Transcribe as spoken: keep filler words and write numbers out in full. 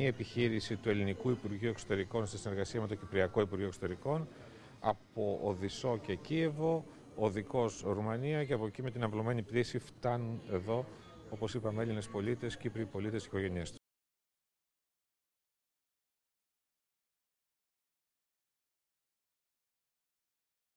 κοινή επιχείρηση του Ελληνικού Υπουργείου Εξωτερικών στη συνεργασία με το Κυπριακό Υπουργείο Εξωτερικών από Οδυσσό και Κίεβο, οδικός Ρουμανία και από εκεί με την απλωμένη πτήση φτάνουν εδώ, όπως είπαμε, Έλληνες πολίτες, Κύπριοι πολίτες και οικογένειές τους.